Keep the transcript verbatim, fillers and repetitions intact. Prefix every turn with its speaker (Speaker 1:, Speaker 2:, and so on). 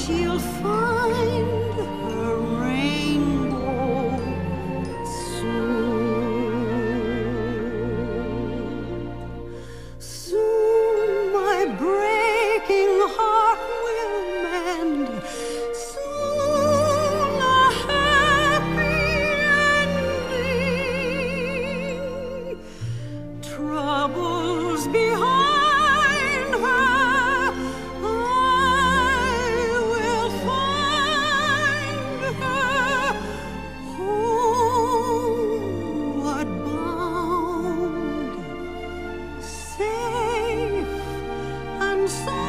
Speaker 1: she'll find her rainbow soon. Soon my breaking heart will mend. Soon a happy ending. Troubles behind her, I will find her homeward bound, safe and sound.